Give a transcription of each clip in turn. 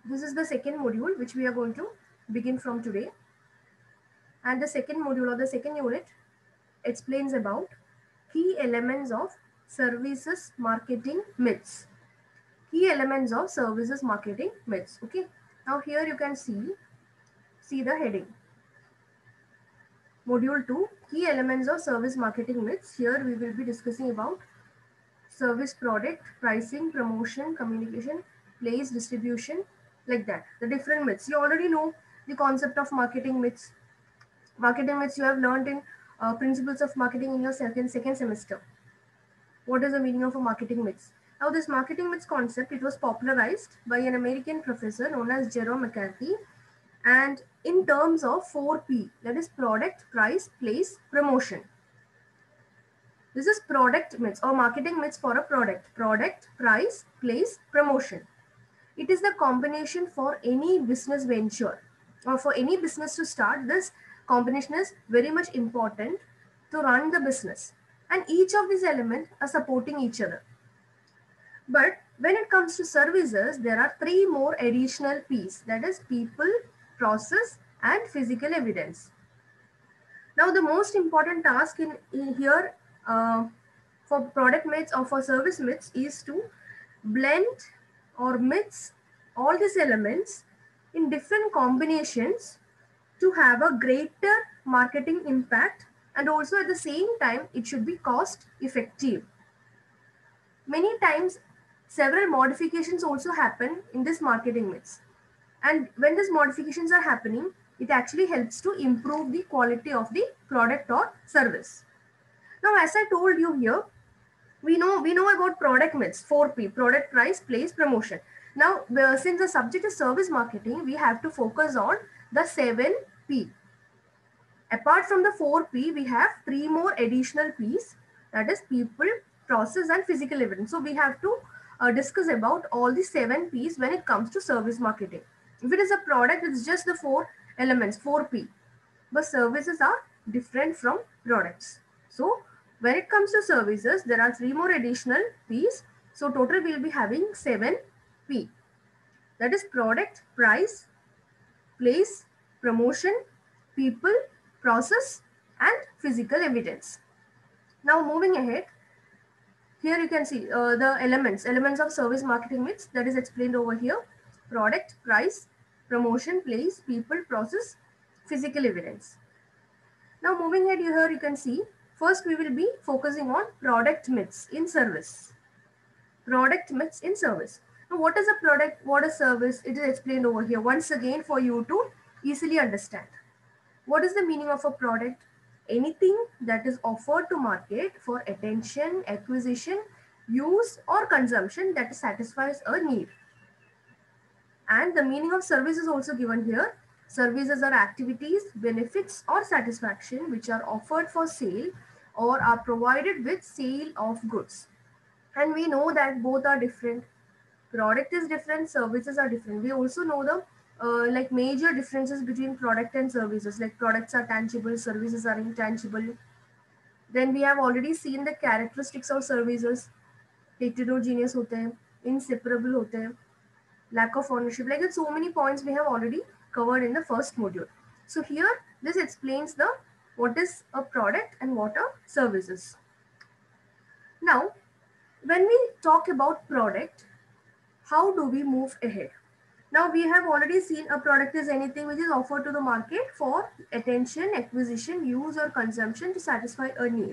This is the second module which we are going to begin from today. And the second module or the second unit explains about key elements of services marketing myths. Key elements of services marketing myths. Okay. Now here you can see the heading. Module 2, key elements of service marketing myths. Here we will be discussing about service product, pricing, promotion, communication, place, distribution, like that. The different myths. You already know the concept of marketing myths. Marketing myths you have learned in principles of marketing in your second semester. What is the meaning of a marketing myths? Now this marketing myths concept, it was popularized by an American professor known as Jerome McCarthy, and in terms of 4P, that is product, price, place, promotion. This is product myths or marketing myths for a product. Product, price, place, promotion. It is the combination for any business venture or for any business to start. This combination is very much important to run the business. And each of these elements are supporting each other. But when it comes to services, there are three more additional P's, that is people, process, and physical evidence. Now, the most important task in here for product myths or for service myths is to blend or mix all these elements in different combinations to have a greater marketing impact, and also at the same time it should be cost effective. Many times several modifications also happen in this marketing mix, and when these modifications are happening, it actually helps to improve the quality of the product or service. Now, as I told you here, we know about product myths, 4P, product, price, place, promotion. Now, since the subject is service marketing, we have to focus on the 7P. Apart from the 4P, we have three more additional P's, that is people, process, and physical evidence. So we have to discuss about all the 7P's when it comes to service marketing. If it is a product, it's just the 4 elements, 4P. But services are different from products. So when it comes to services, there are three more additional P's. So total we'll be having 7P. That is product, price, place, promotion, people, process, and physical evidence. Now moving ahead, here you can see the elements of service marketing myths that is explained over here. Product, price, promotion, place, people, process, physical evidence. Now moving ahead here you can see, first we will be focusing on product myths in service. Product myths in service. Now what is a product, what is service? It is explained over here once again for you to easily understand. What is the meaning of a product? Anything that is offered to market for attention, acquisition, use, or consumption that satisfies a need. And the meaning of service is also given here. Services are activities, benefits, or satisfaction which are offered for sale or are provided with sale of goods. And we know that both are different. Product is different, services are different. We also know the like major differences between product and services, like products are tangible, services are intangible. Then we have already seen the characteristics of services. Heterogeneous होते हैं, inseparable होते हैं, lack of ownership, like so many points we have already covered in the first module. So here this explains the what is a product and what are services. Now when we talk about product, how do we move ahead? Now we have already seen a product is anything which is offered to the market for attention, acquisition, use, or consumption to satisfy a need.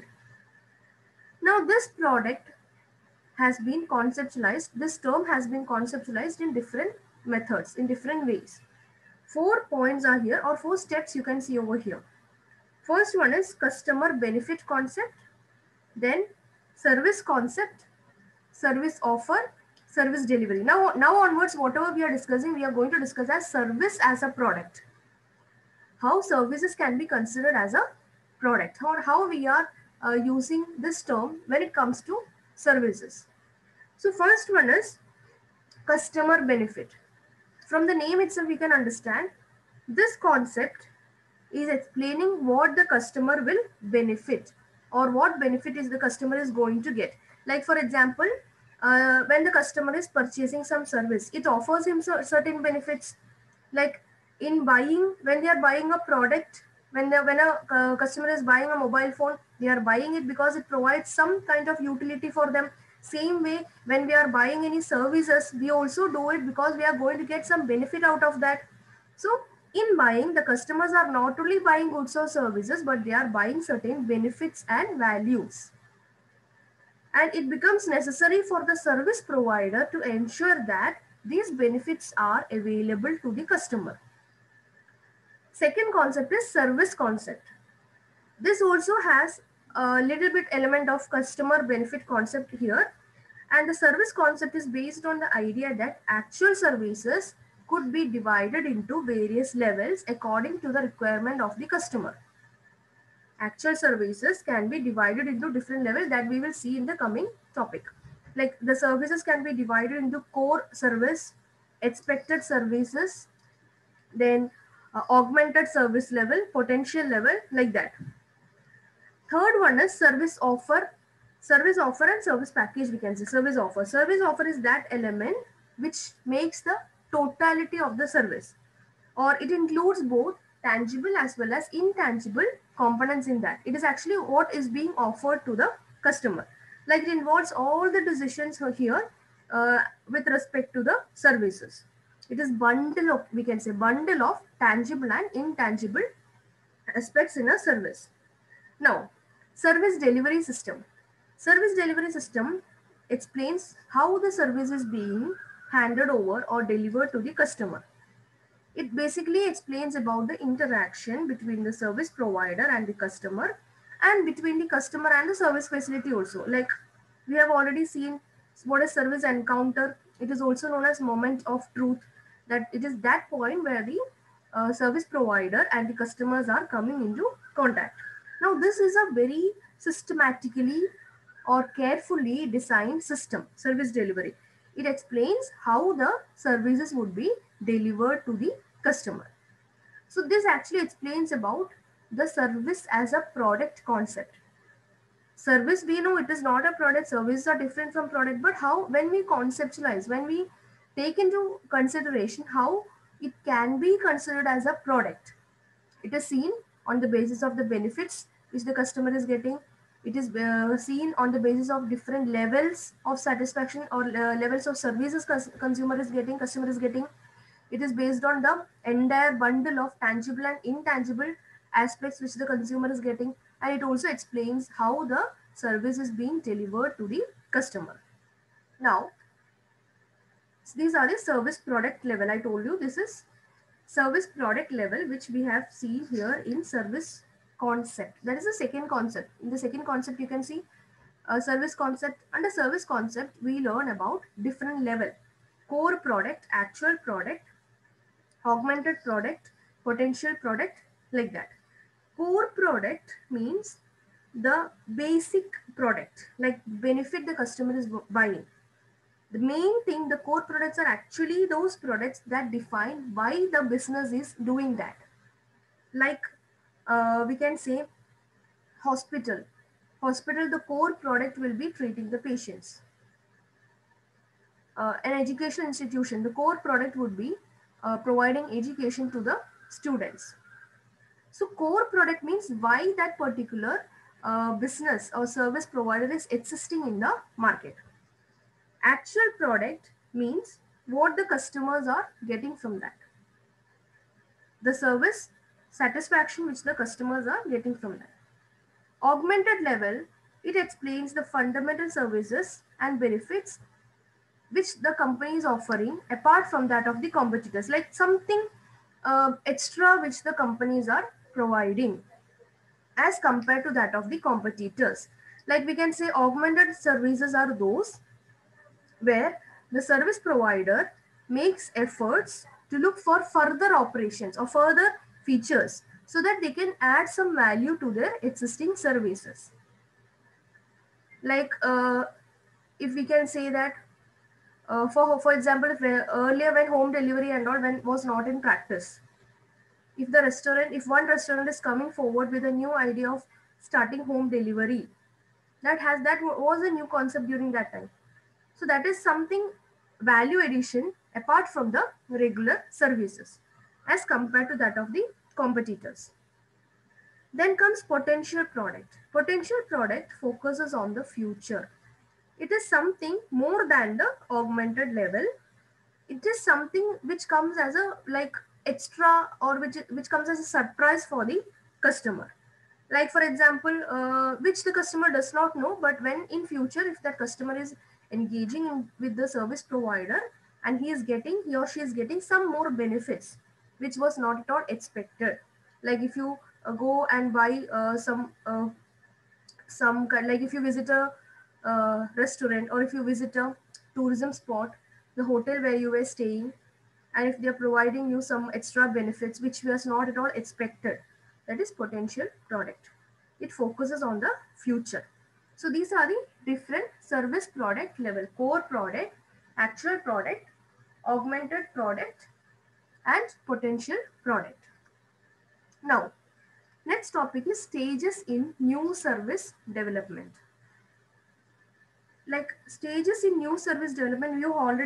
Now this product has been conceptualized, this term has been conceptualized in different methods, in different ways. 4 points are here, or 4 steps you can see over here. First one is customer benefit concept, then service concept, service offer, service delivery. Now onwards, whatever we are discussing, we are going to discuss as service as a product. How services can be considered as a product, or how we are using this term when it comes to services. So first one is customer benefit. From the name itself, we can understand this concept is explaining what the customer will benefit, or what benefit is the customer is going to get. Like for example, when the customer is purchasing some service, it offers him certain benefits. Like in buying, when they are buying a product, when a customer is buying a mobile phone, they are buying it because it provides some kind of utility for them. Same way, when we are buying any services, we also do it because we are going to get some benefit out of that. So in buying, the customers are not only buying goods or services, but they are buying certain benefits and values, and it becomes necessary for the service provider to ensure that these benefits are available to the customer. Second concept is service concept. This also has a little bit element of customer benefit concept here, and the service concept is based on the idea that actual services could be divided into various levels according to the requirement of the customer. Actual services can be divided into different levels that we will see in the coming topic. Like the services can be divided into core service, expected services, then augmented service level, potential level, like that. Third one is service offer and service package. We can say service offer. Service offer is that element which makes the totality of the service, or it includes both tangible as well as intangible components in that. It is actually what is being offered to the customer. Like it involves all the decisions here with respect to the services. It is bundle of, we can say bundle of tangible and intangible aspects in a service. Now, service delivery system. Service delivery system explains how the service is being handed over or delivered to the customer. It basically explains about the interaction between the service provider and the customer, and between the customer and the service facility also. Like we have already seen what is service encounter. It is also known as moment of truth, that it is that point where the service provider and the customers are coming into contact. Now this is a very systematically or carefully designed system, service delivery. It explains how the services would be delivered to the customer. So this actually explains about the service as a product concept. Service, we know it is not a product, services are different from product, but how, when we conceptualize, when we take into consideration how it can be considered as a product, it is seen on the basis of the benefits which the customer is getting. It is seen on the basis of different levels of satisfaction or levels of services consumer is getting, customer is getting. It is based on the entire bundle of tangible and intangible aspects which the consumer is getting, and it also explains how the service is being delivered to the customer. Now, these are the service product level. I told you this is service product level, which we have seen here in service concept. That is the second concept. In the second concept, you can see a service concept. Under service concept, we learn about different level: core product, actual product, augmented product, potential product, like that. Core product means the basic product, like benefit the customer is buying. The main thing, the core products are actually those products that define why the business is doing that. Like we can say hospital. Hospital, the core product will be treating the patients. An education institution, the core product would be providing education to the students. So core product means why that particular business or service provider is existing in the market. Actual product means what the customers are getting from that. The service satisfaction which the customers are getting from that. Augmented level, it explains the fundamental services and benefits which the company is offering apart from that of the competitors, like something extra which the companies are providing as compared to that of the competitors. Like we can say augmented services are those where the service provider makes efforts to look for further operations or further features so that they can add some value to their existing services. Like if we can say that for example, if earlier when home delivery and all when was not in practice, if one restaurant is coming forward with a new idea of starting home delivery, that was a new concept during that time. So that is something value addition apart from the regular services as compared to that of the competitors. Then comes potential product. Potential product focuses on the future. It is something more than the augmented level. It is something which comes as a like extra, or which comes as a surprise for the customer. Like for example, which the customer does not know, but when in future if that customer is engaging with the service provider, and he or she is getting some more benefits which was not at all expected. Like if you go and buy like if you visit a restaurant, or if you visit a tourism spot, the hotel where you were staying, and if they are providing you some extra benefits which was not at all expected, that is potential product. It focuses on the future. So these are the different service product level: core product, actual product, augmented product, and potential product. Now, next topic is stages in new service development. Like stages in new service development,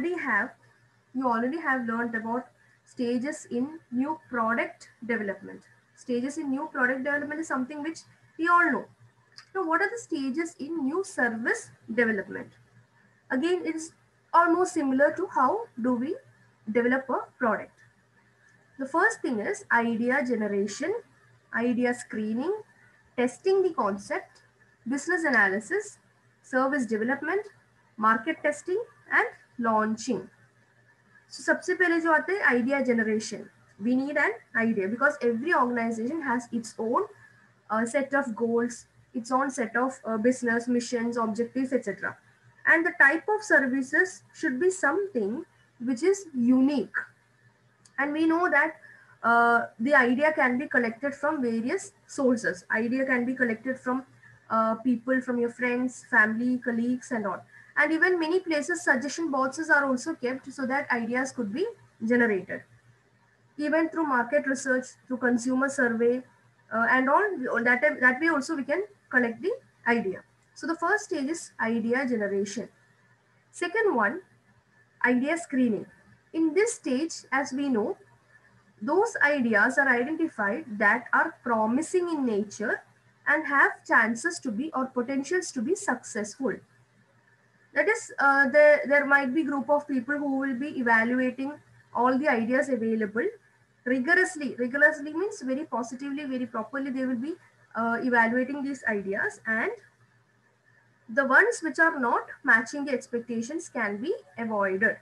you already have learned about stages in new product development. Stages in new product development is something which we all know. Now what are the stages in new service development? Again, it is almost similar to how do we develop a product. The first thing is idea generation, idea screening, testing the concept, business analysis, service development, market testing, and launching. So सबसे पहले जो आता है idea generation. We need an idea because every organization has its own set of goals, its own set of business missions, objectives, etc. And the type of services should be something which is unique. And we know that the idea can be collected from various sources. Idea can be collected from people, from your friends, family, colleagues, and all. And even many places suggestion boxes are also kept so that ideas could be generated. Even through market research, through consumer survey, and all that way also we can collect the idea. So the first stage is idea generation. Second one, idea screening. In this stage, as we know, those ideas are identified that are promising in nature and have chances to be, or potentials to be, successful. That is, there might be group of people who will be evaluating all the ideas available rigorously. Rigorously means very positively, very properly. They will be evaluating these ideas, and the ones which are not matching the expectations can be avoided.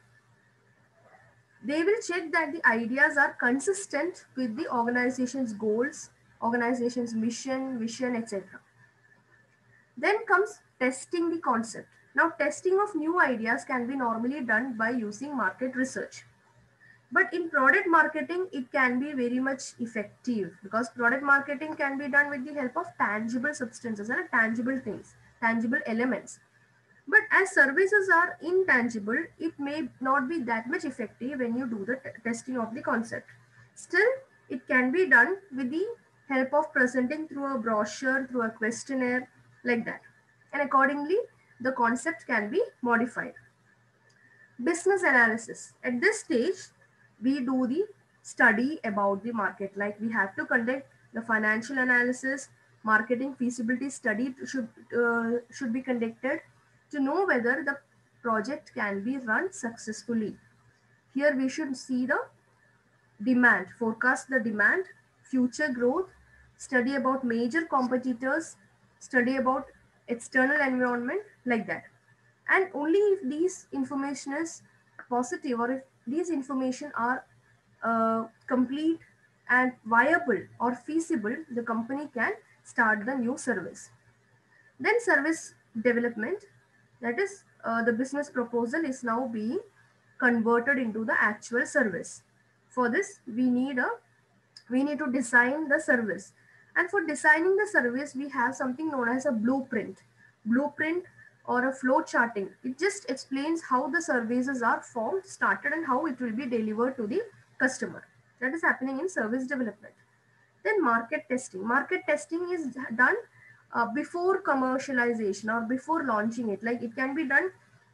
They will check that the ideas are consistent with the organization's goals, organization's mission, vision, etc. Then comes testing the concept. Now, testing of new ideas can be normally done by using market research. But in product marketing, it can be very much effective because product marketing can be done with the help of tangible substances and tangible things, tangible elements. But as services are intangible, it may not be that much effective when you do the testing of the concept. Still, it can be done with the help of presenting through a brochure, through a questionnaire, like that. And accordingly, the concept can be modified. Business analysis. At this stage, we do the study about the market. Like we have to conduct the financial analysis, marketing feasibility study should be conducted to know whether the project can be run successfully. Here we should see the demand, forecast the demand, future growth, study about major competitors, study about external environment, like that. And only if these information is positive, or if these information are complete and viable or feasible, the company can start the new service. Then service development, that is the business proposal is now being converted into the actual service. For this, we need to design the service. And for designing the service, we have something known as a blueprint. Blueprint or a flow charting. It just explains how the services are formed, started, and how it will be delivered to the customer. That is happening in service development. Then market testing. Market testing is done before commercialization or before launching it. Like it can be done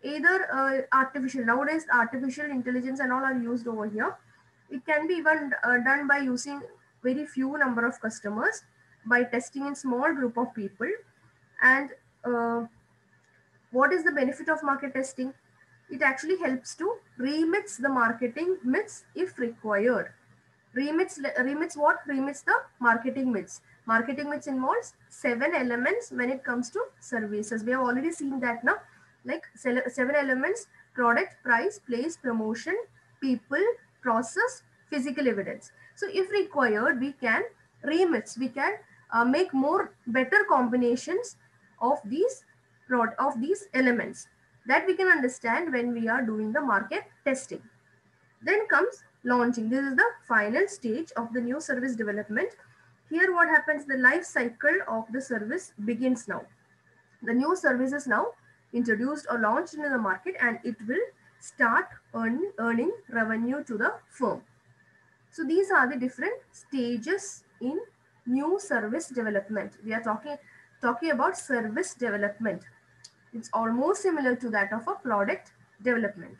Either artificial, nowadays artificial intelligence and all are used over here. It can be even done by using very few number of customers, by testing in small group of people. And uh, what is the benefit of market testing? It actually helps to remix the marketing myths if required. Remits what? Remits the marketing myths. Marketing myths involves 7 elements when it comes to services. We have already seen that now. Like 7 elements: product, price, place, promotion, people, process, physical evidence. So if required, we can remits. We can make more better combinations of these elements that we can understand when we are doing the market testing. Then comes launching. This is the final stage of the new service development. Here what happens, the life cycle of the service begins now. The new service is now introduced or launched into the market, and it will start earning revenue to the firm. So these are the different stages in new service development. We are talking about service development. It's almost similar to that of a product development.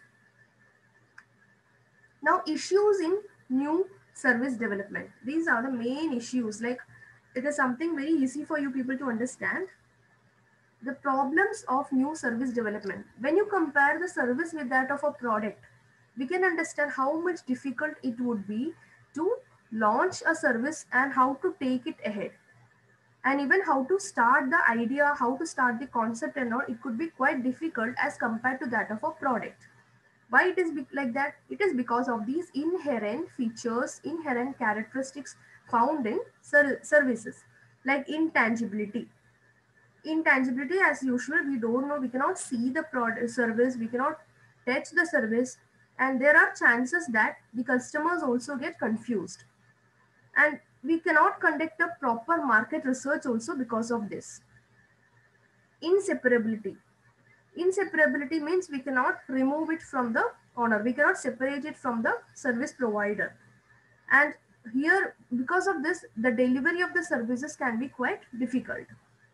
Now, issues in new service development. These are the main issues. Like, it is something very easy for you people to understand. The problems of new service development. When you compare the service with that of a product, we can understand how much difficult it would be to launch a service and how to take it ahead. And even how to start the idea, how to start the concept and all, it could be quite difficult as compared to that of a product. Why it is like that? It is because of these inherent features, inherent characteristics found in services, like intangibility. Intangibility, as usual, we don't know, we cannot see the product service, we cannot touch the service, and there are chances that the customers also get confused. And we cannot conduct a proper market research also because of this. Inseparability. Inseparability means we cannot remove it from the owner. We cannot separate it from the service provider. And here, because of this, the delivery of the services can be quite difficult.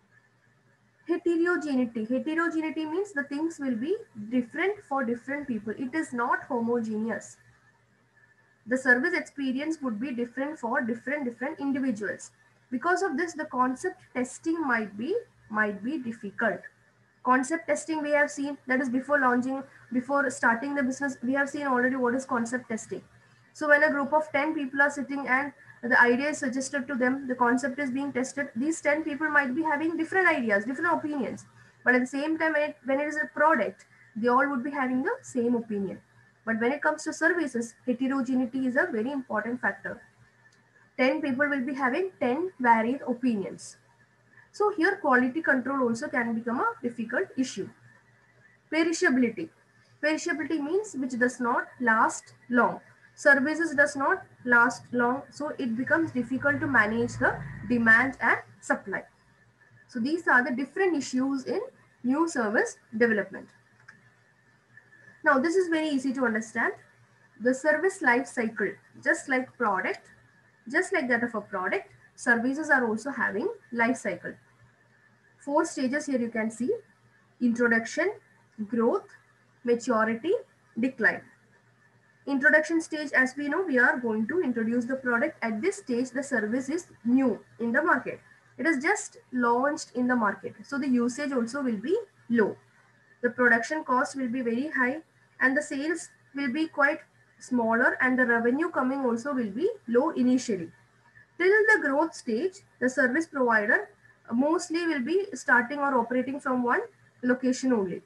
Heterogeneity. Heterogeneity means the things will be different for different people. It is not homogeneous. The service experience would be different for different individuals. Because of this, the concept testing might be difficult. Concept testing, we have seen, that is before launching, before starting the business, we have seen already what is concept testing. So when a group of 10 people are sitting and the idea is suggested to them, the concept is being tested, these 10 people might be having different ideas, different opinions, but at the same time, when it is a product, they all would be having the same opinion. But when it comes to services, heterogeneity is a very important factor. 10 people will be having 10 varied opinions. So here quality control also can become a difficult issue. Perishability. Perishability means which does not last long. Services does not last long, so it becomes difficult to manage the demand and supply. So these are the different issues in new service development. Now this is very easy to understand. The service life cycle, just like product, just like that of a product, services are also having life cycle. 4 stages here you can see: introduction, growth, maturity, decline. Introduction stage, as we know, we are going to introduce the product. At this stage, the service is new in the market. It is just launched in the market. So the usage also will be low. The production cost will be very high and the sales will be quite smaller, and the revenue coming also will be low initially. Till the growth stage, the service provider mostly will be starting or operating from one location only.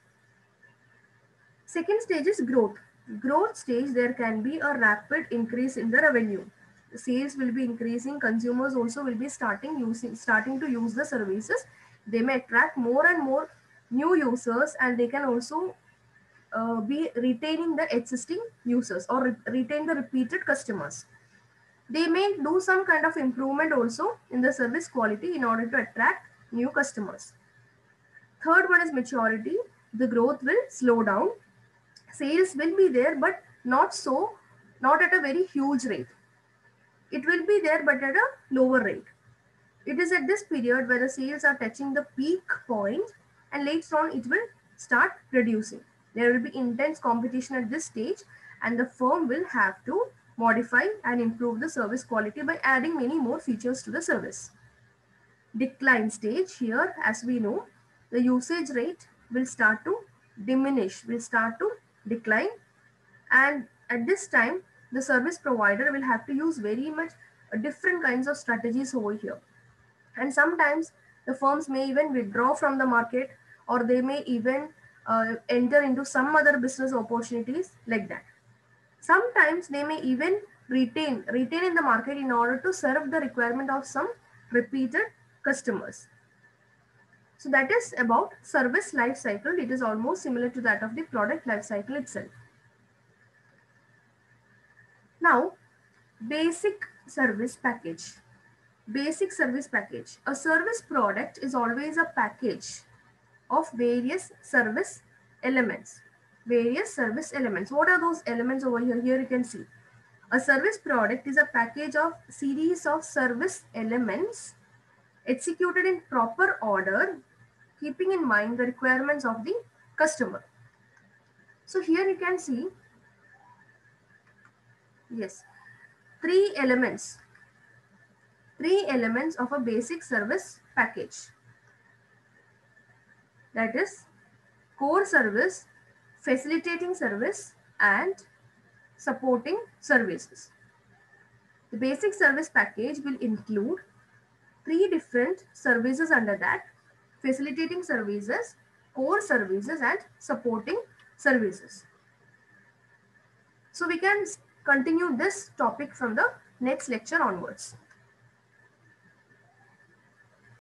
Second stage is growth. Growth stage, there can be a rapid increase in the revenue. The sales will be increasing. Consumers also will be starting to use the services. They may attract more and more new users, and they can also be retaining the existing users or retain the repeated customers. They may do some kind of improvement also in the service quality in order to attract new customers. Third one is maturity. The growth will slow down. Sales will be there, but not at a very huge rate. It will be there, but at a lower rate. It is at this period where the sales are touching the peak point, and later on it will start reducing. There will be intense competition at this stage, and the firm will have to modify and improve the service quality by adding many more features to the service. Decline stage, here as we know, the usage rate will start to diminish, will start to decline, and at this time the service provider will have to use very much different kinds of strategies over here, and sometimes the firms may even withdraw from the market, or they may even enter into some other business opportunities like that. Sometimes they may even retain in the market in order to serve the requirement of some repeated customers. So that is about service life cycle. It is almost similar to that of the product life cycle itself. Now, basic service package. Basic service package. A service product is always a package of various service elements. Various service elements. What are those elements over here? Here you can see. A service product is a package of series of service elements executed in proper order, keeping in mind the requirements of the customer. So here you can see, yes, three elements of a basic service package. That is core service, facilitating service, and supporting services. The basic service package will include three different services under that: facilitating services, core services, and supporting services. So we can continue this topic from the next lecture onwards.